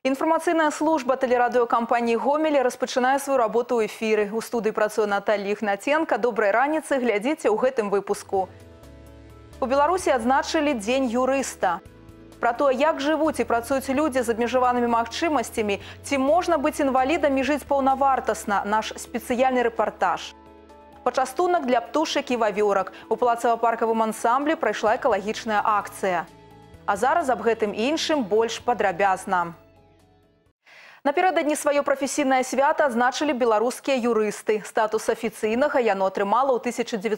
Інфармацыйная служба тэлерадыёкампаніі «Гомель» распачынае сваю работу ў эфіры. У студыі працуе Наталья Ігнатенко. Добрай раніцы, глядзіце ў гэтым выпуску. У Беларусі адзначылі Дзень юрыста. Пра тое, як жывуць і працуюць людзі з абмежаванымі магчымасцямі, ці можна быць інвалідам і жыць паўнавартасна, наш спецыяльны рэпартаж. Пачастунак для птушак і вавёрак. У палацава-паркавым ансамблі прайшла экалагічная акцыя. А зараз аб гэтым і іншым больш падрабязна. Напярэдадні сваё прафесійнае свята адзначылі беларускія юрысты. Статус афіцыйнага яно атрымала ў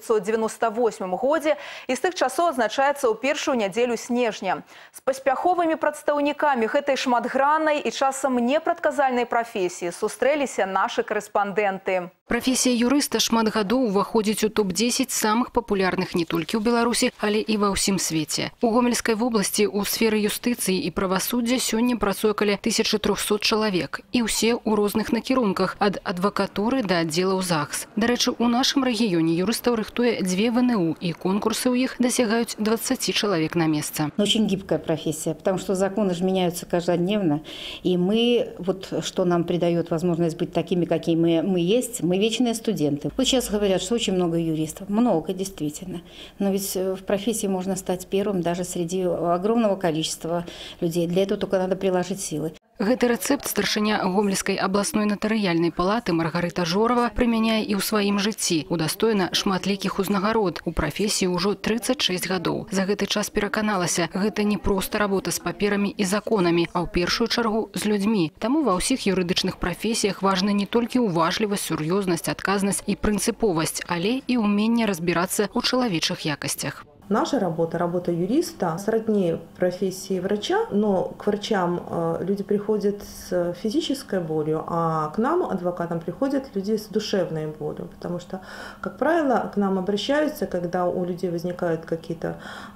1998 годзе і з тых часоў адзначаецца ў першую нядзелю снежня. З паспяховымі прадстаўнікамі гэтай шматграннай і часам непрадказальнай прафесіі сустрэліся нашы карэспандэнты. Прафесія юрыста шмат гадоў уваходзіць у топ-10 самых папулярных не толькі ў Беларусі, але і ва ўсім свеце. У Гомельскай вобласці ў сферы юстыцыі і правасуддзя сёння працуе каля 1300 чалавек. І ўсе ў розных накірунках, ад адвакатуры да аддзелаў ЗАГС. Дарэчы, у нашым рэгіёне юрыстаў рыхтуе 2 ВНУ, і конкурсы ў іх дасягаюць 20 чалавек на месца. Очень гибкая профессия, потому что законы же меняются каждодневно. И мы, что нам придает возможность быть такими, какими мы есть, мы вечные студенты. Вот сейчас говорят, что очень много юристов. Много, действительно. Но ведь в профессии можно стать первым даже среди огромного количества людей. Для этого только надо приложить силы. Гэты рэцэпт старшыня Гомельскай абласной натарыяльнай палаты Маргарыта Жорова прымяняе і ў сваім жыцці. Удастоена шматлікіх узнагарод. У прафесіі ўжо 36 гадоў. За гэты час пераканалася, гэта не проста работа з паперамі і законамі, а ў першую чаргу з людзьмі. Таму ва ўсіх юрыдычных прафесіях важна не толькі уважлівасць, сур'ёзнасць, адказнасць і прынцыповасць, але і ўменне разбірацца ў чалавечых якасцях. Наша работа, работа юриста, сродни профессии врача, но к врачам люди приходят с физической болью, а к нам, адвокатам, приходят люди с душевной болью. Потому что, как правило, к нам обращаются, когда у людей возникают какие-то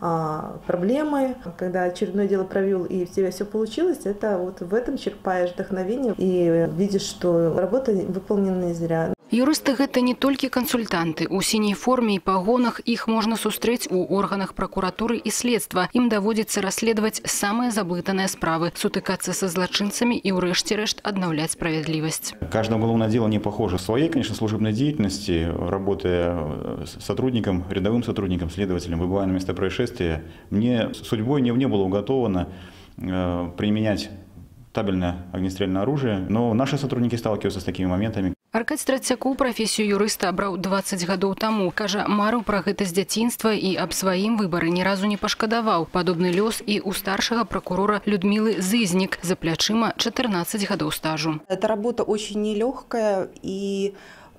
проблемы, когда очередное дело провел и у тебя все получилось, это вот в этом черпаешь вдохновение и видишь, что работа выполнена не зря. Юрысты гэта не толькі кансультанты. У сіняй форме і пагонах іх можна сустрэць у органах прокуратуры і следства. Ім даводзіцца расследаваць самыя заблытаныя справы, сутыкацца са злачынцамі і ўрэшце рэшт аднаўляць справядлівасць. Каждое уголовное дело не похоже в своей, конечно, служебной деятельности, работая сотрудником, рядовым сотрудником, следователем, выбывая на место происшествия, мне судьбой не было уготовано применять табельное огнестрельное оружие, но наши сотрудники сталкиваются с такими моментами. Аркадзь Трацякоў прафесію юрыста абраў 20 гадоў таму. Кажа, марыў пра гэта з дзяцінства і аб сваім выбары ні разу не пашкадаваў. Падобны лёс і у старшага прокурора Людмилы Зызнік за плячыма 14 гадоў стажу. Эта работа очень нелегкая и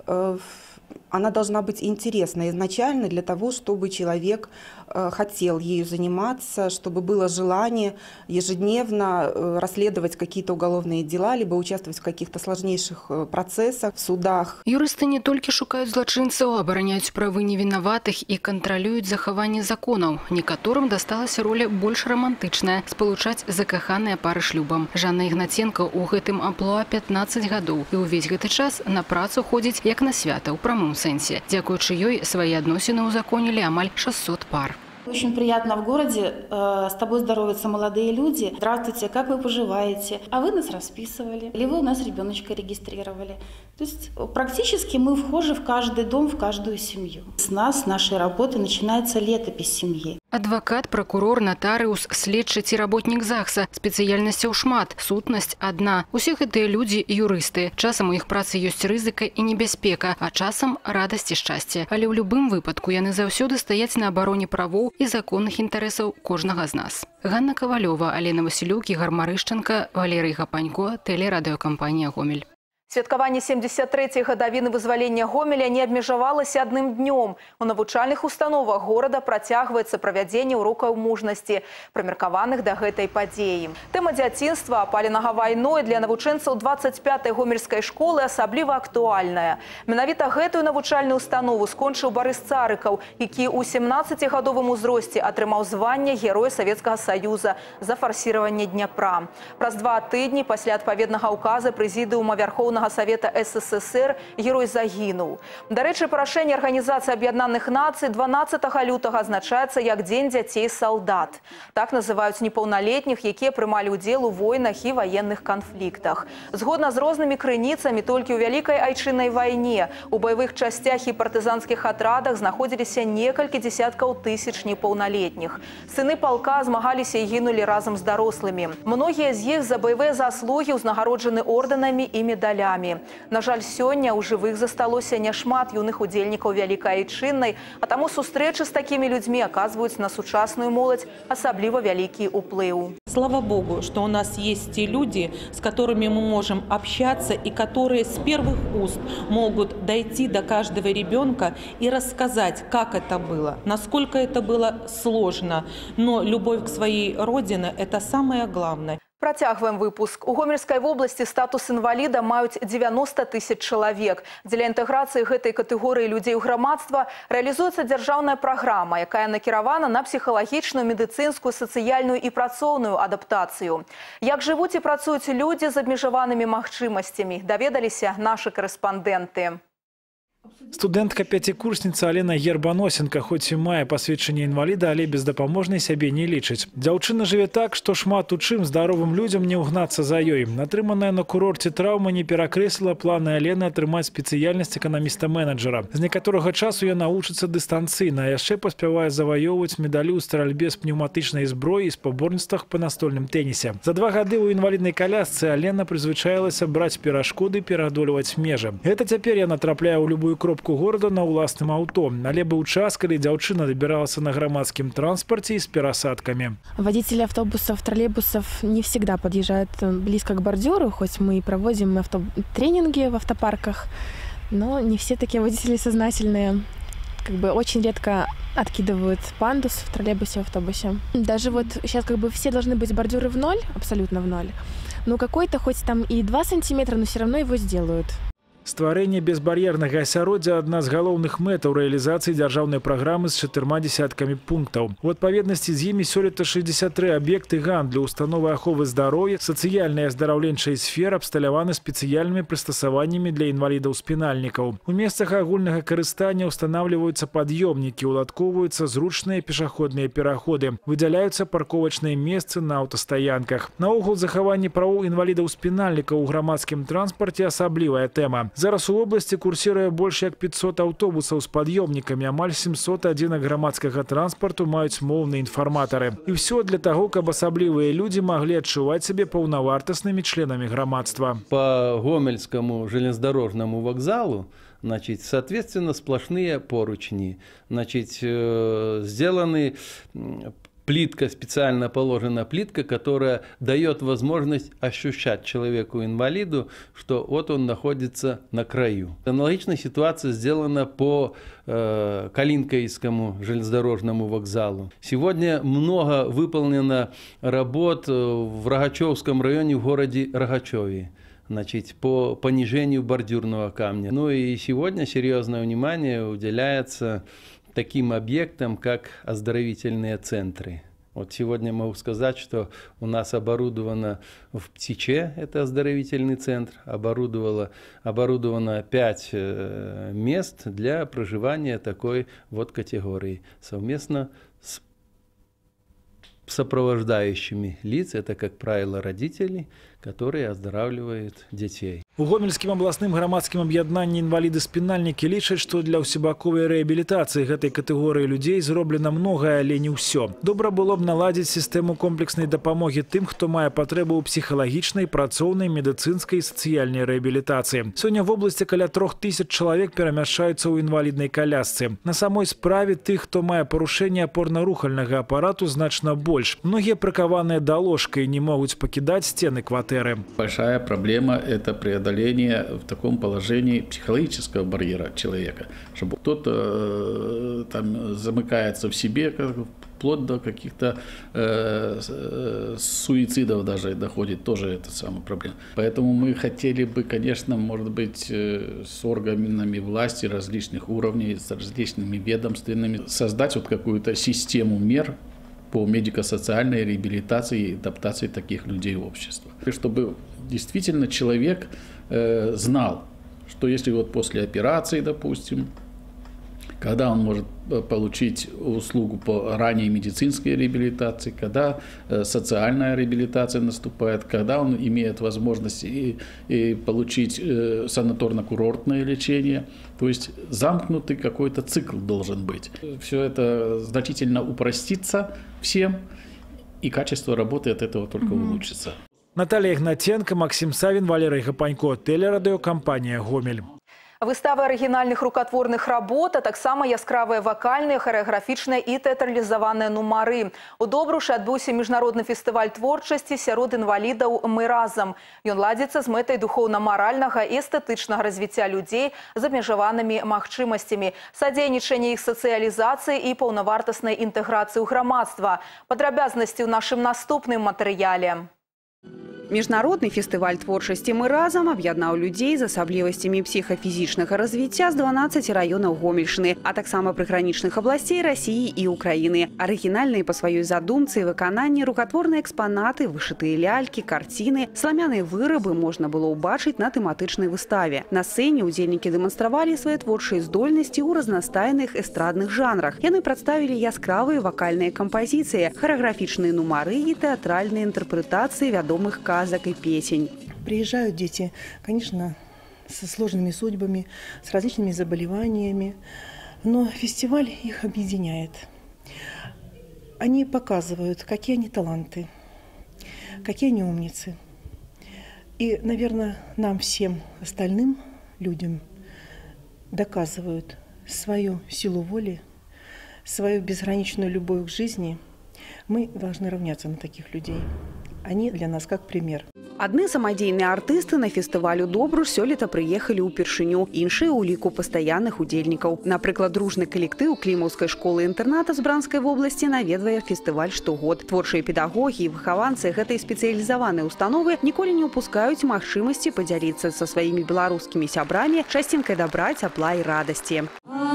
она должна быть интересна изначально для того, чтобы человек хотел ею заниматься, чтобы было желание ежедневно расследовать какие-то уголовные дела, либо участвовать в каких-то сложнейших процессах, в судах. Юрысты не толькі шукаюць злачынцаў, абараняюць правы невінаватых і кантралююць захаванне законаў. Некаторым дасталася роля больш рамантычная – спалучаць закаханыя пары шлюбам. Жанна Ігнатенко ў гэтым амплуа 15 гадоў. І ўвесь гэты час на працу ходзіць як на свята ў прамым сэнсе. Дзякуючы ёй свае адносіны ўзаконілі амаль 600 пар. Очень приятно в городе, с тобой здороваются молодые люди. Здравствуйте, как вы поживаете? А вы нас расписывали, или вы у нас ребеночка регистрировали. То есть практически мы вхожи в каждый дом, в каждую семью. С нас, с нашей работы начинается летопись семьи. Адвокат, прокурор, нотариус, следчы ці работнік ЗАГСа. Спецыяльнасцяў шмат, сутнасць адна. Усе гэтыя людзі юрысты. Часам у іх працы ёсць рызыка і небяспека, а часам радасць і шчасце. Але ў любым выпадку яны заўсёды стаяць на абароне правоў і законных інтарэсаў кожнага з нас. Ганна Кавалёва, Алена Васілюк, Ігор Марышченко, Валерый Гапанько, тэлерадыёкампанія «Гомель». Святкаванне 73-й гадавіны вызвалення Гомеля не абмежавалася адным днём. У навучальных установах горада працягваецца правядзенне урокаў мужнасці, прымеркаваных да гэтай падзеі. Тэма дзяцінства, апаленага вайной, для навучэнцаў 25-й гомельскай школы асабліва актуальная. Менавіта гэтую навучальную установу скончыў Барыс Царыкаў, які ў 17-гадовым узросце атрымаў званне Героя Савецкага Саюза за фарсіраванне Дняпра. Праз 2 тыдні пасля адпаведнага ўказа прэзідыума Вярхоўнага Верховнага Совета СССР герой загінуў. Дарэчы, па рашэнні Арганізацыі Аб'яднаных Нацый 12 лютага азначаецца як Дзень дзяцей-салдат. Так называюць непаўналетніх, якія прымалі ўдзел у войнах і ваенных канфліктах. Згодна з рознымі крыніцамі, толькі ў Вялікай Айчыннай вайне у баявых часцях і партызанскіх атрадах знаходзіліся некалькі дзесяткаў тысяч непаўналетніх. Сыны палка змагаліся і гінулі разам з дарослымі. Многія з іх за баявыя заслугі ўзнагароджаны ордэнамі і медалямі. На жаль, сёння ў жывых засталося няшмат юных удзельнікаў Вялікай Айчыннай, а таму сустрэчы з такімі людзьмі аказваюць на сучасную моладзь асабліва вялікі ўплыў. Слава Богу, что у нас есть те люди, с которыми мы можем общаться и которые с первых уст могут дойти до каждого ребенка и рассказать, как это было, насколько это было сложно. Но любовь к своей родине – это самое главное. Працягваем выпуск. У Гомельскай вобласці статус інваліда маюць 90 тысяч чалавек. Дзеля інтэграцыі гэтай катэгорыі людзей у грамадства рэалізуецца дзяржаўная праграма, якая накіравана на псіхалагічную, медыцынскую, сацыяльную і працоўную адаптацыю. Як жывуць і працуюць людзі з абмежаванымі магчымасцямі, даведаліся нашы карэспандэнты. Студэнтка-пяцікурсніца Алена Гербаносенко хоць і мае пасведчанне інваліда, але бездапаможнай сябе не лічыць. Дзяўчына жыве так, што шмат у чым здаровым людзям не ўгнацца за ёй. Атрыманая на курорце траўма не перакрэсліла планы Алены атрымаць спецыяльнасць эканаміста-менеджера. З некаторага часу яна вучыцца дыстанцыйна, а яшчэ паспявае заваёўваць медалі ў стральбе з пнеўматычнай зброі і спаборніцтвах па настольным тэнісе. За 2 гады ў інваліднай калясцы Алена прызвычаілася браць перашкоды, пераадольваць межы. Гэта цяпер яна трапляе ў любую кропку города на ўласным аўто. Але быў час, калі дзяўчына дабіралася на грамадскім транспорте и с перасадками. Водители автобусов, троллейбусов не всегда подъезжают близко к бордюру, хоть мы и проводим тренинги в автопарках, но не все такие водители сознательные. Очень редко откидывают пандус в троллейбусе, в автобусе. Даже вот сейчас все должны быть бордюры в ноль, абсолютно в ноль. Но какой-то, хоть там и 2 сантиметра, но все равно его сделают. Стварэнне безбар'ернага асяроддзя – адна з галоўных мэтаў рэалізацыі дзяржаўнай праграмы з 4 десяткамі пунктаў. У адпаведнасці з імі сёлета 63 аб'екты гандлю, установы аховы здароўя, сацыяльнай і аздараўленчай сфер абсталяваны спецыяльнымі прыстасаваннямі для інвалідаў-спінальнікаў. У месцах агульнага карыстання ўстанаўліваюцца пад'ёмнікі, уладкоўваюцца зручныя пешаходныя пераходы, выдзяляюцца парковачныя месцы на аўтастаянках. Наогул захаванне правоў інвалідаў-спінальнікаў у грамадскім транспарце асаблівая тэма. Зараз у области курсируе больш як 500 аўтобусаў з пад'ёмнікамі, амаль 700 адзінак грамадскага транспарту маюць моўныя інфарматары. І ўсё для таго, каб асаблівыя людзі маглі адчуваць сябе паўнавартаснымі членамі грамадства. По Гомельскому железнодорожному вокзалу, соответственно, сплошные поручни, сделаны плитка, специально положена плитка, которая дает возможность ощущать человеку-инвалиду, что вот он находится на краю. Аналогичная ситуация сделана по Калинкайскому железнодорожному вокзалу. Сегодня много выполнено работ в Рогачевском районе в городе Рогачеве. По понижению бордюрного камня. Ну и сегодня серьезное внимание уделяется таким объектам, как оздоровительные центры. Вот сегодня могу сказать, что у нас оборудовано в Птиче, это оздоровительный центр, оборудовано 5 мест для проживания такой вот категории. Совместно с сопровождающими лиц, это, как правило, родители, которые оздоравливают детей. У Гомельскім абласным грамадскім аб'яднанні інваліды-спінальнікі лічаць, што для ўсебаковай рэабілітацыі гэтай катэгорыі людзей зроблена многае, але не ўсё. Добра было б наладзіць сістэму комплекснай дапамогі тым, хто мае патрэбу ў псіхалагічнай, працоўнай, медыцынскай і сацыяльнай рэабілітацыі. Сёння в обласці каля 3000 чалавек перамяшчаюцца ў інваліднай колясцы. На самой справе тых, хто мае парушэнне апорна-рухальнага апарату, значна больш. Многія прыкаваныя да ложка і не могуць пакідаць сцены кватэры. Большая проблема – это преодоление в таком положении психологического барьера человека, чтобы кто-то там замыкается в себе, вплоть до каких-то суицидов даже доходит, тоже это самая проблема. Поэтому мы хотели бы, конечно, может быть, с органами власти различных уровней, с различными ведомственными, создать вот какую-то систему мер по медико-социальной реабилитации и адаптации таких людей в общество. Чтобы действительно человек знал, что если вот после операции, допустим, когда он может получить услугу по ранней медицинской реабилитации, когда социальная реабилитация наступает, когда он имеет возможность и получить санаторно-курортное лечение. То есть замкнутый какой-то цикл должен быть. Все это значительно упростится всем, и качество работы от этого только улучшится. Наталья Игнатенко, Максим Савин, Валерий Гапанько, телерадиокомпания «Гомель». Выставы арыгінальных рукотворных работ, а таксама яскравыя вакальныя, харэаграфічныя і тэатралізаваныя нумары. У Добрушы адбыўся міжнародны фестываль творчасці сярод інвалідаў «Мы разам». Ён ладзіцца з мэтай духоўна-маральнага і эстэтычнага развіцця людзей з абмежаванымі магчымасцямі, садзейнічання іх сацыялізацыі і паўнавартаснай інтэграцыі ў грамадства. Падрабязнасці ў нашым наступным матэрыяле. Міжнародны фестываль творчасці «Мы разам» аб'яднаў людзей з асаблівасцямі псіхафізічнага развіцця з 12 раёнаў Гомельшчыны, а таксама прыгранічных абласцей Расіі і Украіны. Арыгінальныя па сваёй задумцы і выкананні рукатворныя экспанаты, вышытыя лялькі, карціны, сламяныя вырабы можна было ўбачыць на тэматычнай выставе. На сцэне ўдзельнікі дэманстравалі свае творчыя здольнасці ў разнастайных эстрадных жанрах. Яны прадставілі яскравыя вакальныя кампазіцыі, харэаграфічныя нумары і тэатральныя інтэрпрэтацыі вядомых казак и песень. Приезжают дети, конечно, со сложными судьбами, с различными заболеваниями, но фестиваль их объединяет. Они показывают, какие они таланты, какие они умницы. И, наверное, нам всем остальным людям доказывают свою силу воли, свою безграничную любовь к жизни. Мы должны равняться на таких людей. Они для нас как пример. Адны самадзейныя артысты на фестывалю «Добруш» сёлета прыехалі ўпершыню, іншыя ў ліку пастаянных удзельнікаў. Напрыклад, дружны калектыў Клімаўскай школы-інтэрната з Бранскай вобласці наведвае фестываль штогод. Творчыя педагогі і выхаванцы гэтай спецыялізаванай установы ніколі не ўпускаюць магчымасці падзяліцца са сваімі беларускімі сябрамі часцінкай дабра, цяпла і радасці.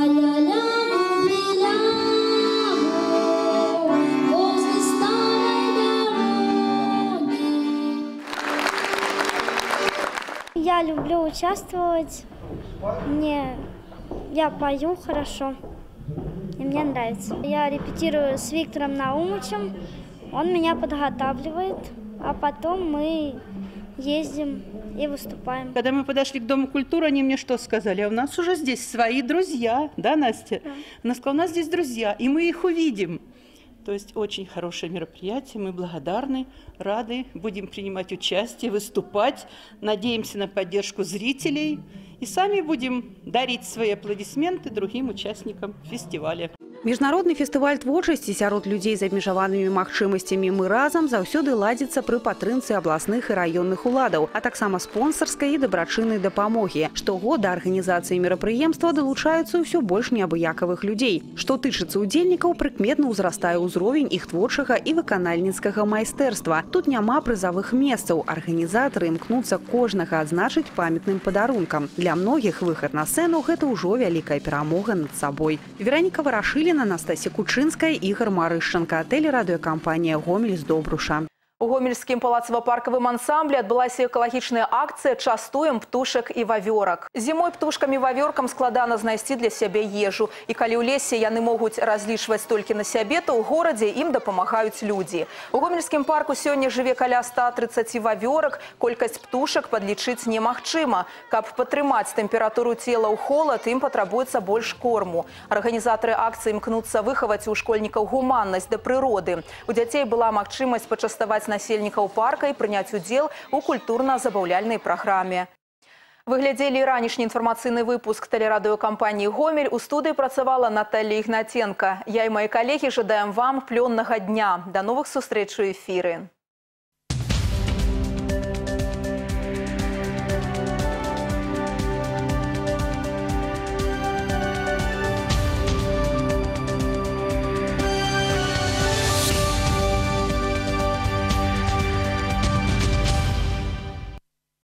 Я люблю участвовать, я пою хорошо, и мне нравится. Я репетирую с Виктором Наумовичем, он меня подготавливает, а потом мы ездим и выступаем. Когда мы подошли к Дому культуры, они мне что сказали? А у нас уже здесь свои друзья, да, Настя? Да. Она сказала, у нас здесь друзья, и мы их увидим. То есть очень хорошее мероприятие, мы благодарны, рады, будем принимать участие, выступать, надеемся на поддержку зрителей и сами будем дарить свои аплодисменты другим участникам фестиваля. Міжнародны фестываль творчасці сярод людзей з абмежаванымі магчымасцямі «Мы разам» заўсёды ладзіцца пры падтрымцы абласных і раённых уладаў, а таксама спонсарскай і дабрачыннай дапамогі. Штогода арганізацыі мерапрыемства далучаюцца ўсё больш неабыякавых людзей. Што тычыцца удзельнікаў, прыкметна ўзрастае ўзровень іх творчага і выканальніцкага майстэрства. Тут няма прызавых месцаў. Арганізатары імкнуцца кожнага адзначыць памятным падарункам. Для многіх выхад на сцэну – гэта ўжо вялікая перамога над сабой. Вераніка Варашыліна, Анастасія Кучынская, Ігор Марышчанка, телерадиокомпания «Гомель» з Добруша. У гомельскім палацава-паркавым ансамблі адбылася экалагічная акцыя «Частуем птушак і вавёрак». Зімой птушкам і вавёркам складана знайсці для сябе ежу. І калі ў лесе яны могуць разлічваць толькі на сябе, то ў горадзе ім дапамагаюць людзі. У гомельскім парку сёння жыве каля 130 вавёрак. Колькасць птушак падлічыць немагчыма. Каб падтрымаць тэмпературу цела ў холад, ім патрабуецца больш корму. Арганізатары акцыі імкнуцца выхаваць у школьнікаў гуманнасць да прыроды. У дзяцей была магчымасць пачаставаць насельнікаў парка і прыняць удзел у культурна-забаўляльнай праграме. Вы глядзелі ранішні інфармацыйны выпуск тэлерадыёкампаніі «Гомель». У студыі працавала Наталья Игнатенко. Я і мои калегі жадаем вам плённага дня. До новых сустрэч у эфіры.